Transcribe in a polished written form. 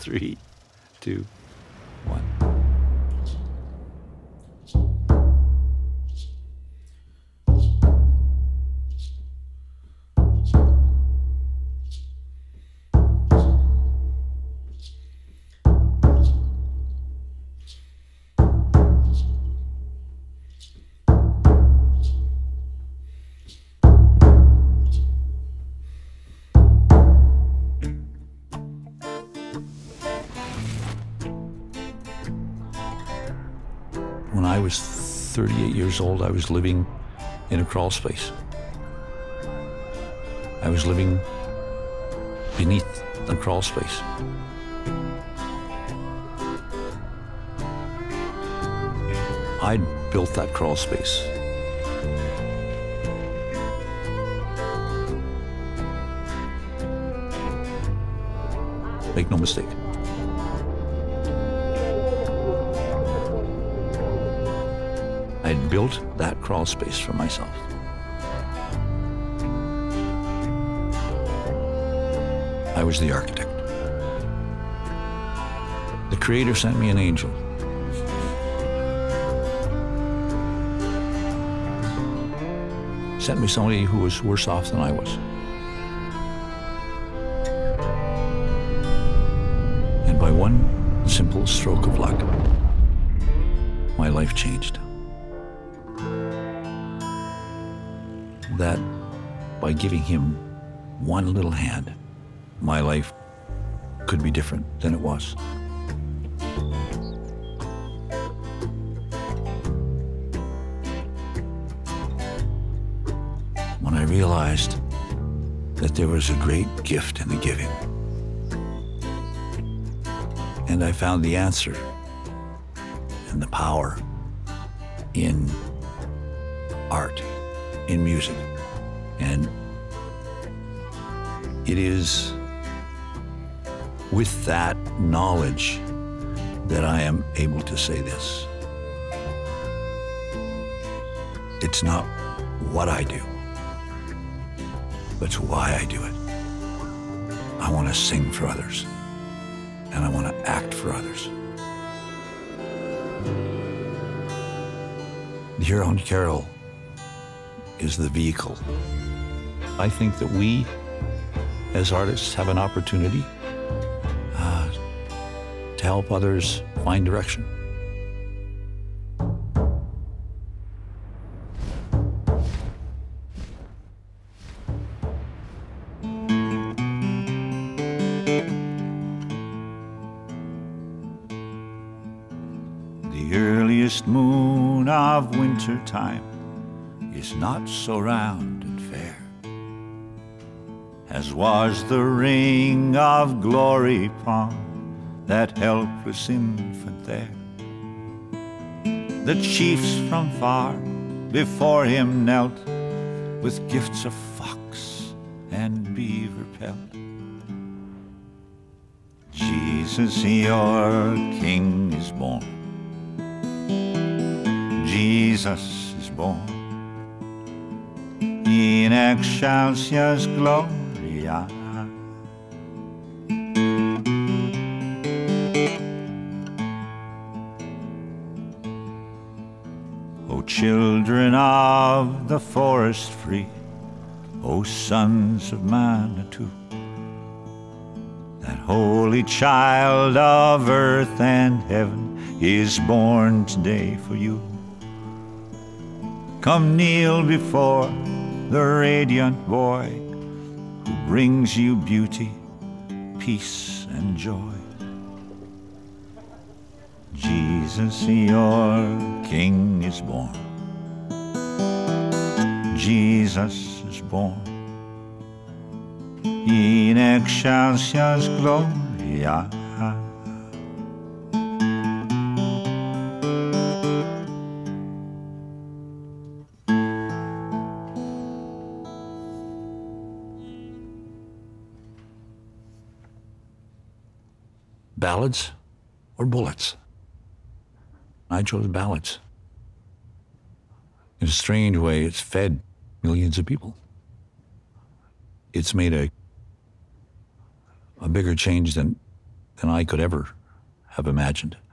3, 2, 1. When I was 38 years old, I was living in a crawl space. I was living beneath the crawl space. I'd built that crawl space. Make no mistake. I'd built that crawl space for myself. I was the architect. The Creator sent me an angel. Sent me somebody who was worse off than I was. And by one simple stroke of luck, my life changed. That by giving him one little hand, my life could be different than it was. When I realized that there was a great gift in the giving, and I found the answer and the power in art, in music. And it is with that knowledge that I am able to say this. It's not what I do, but it's why I do it. I want to sing for others, and I want to act for others. The Huron Carol is the vehicle. I think that we, as artists, have an opportunity to help others find direction. The earliest moon of winter time is not so round and fair as was the ring of glory upon that helpless infant there. The chiefs from far before him knelt with gifts of fox and beaver pelt. Jesus, your King is born. Jesus is born. In excelsis gloria. O children of the forest free, O sons of Manitou, that holy child of earth and heaven is born today for you. Come kneel before the radiant boy who brings you beauty, peace, and joy. Jesus, your King is born. Jesus is born. In excelsis gloria. Ballads or bullets? I chose ballads. In a strange way, it's fed millions of people. It's made a bigger change than than I could ever have imagined.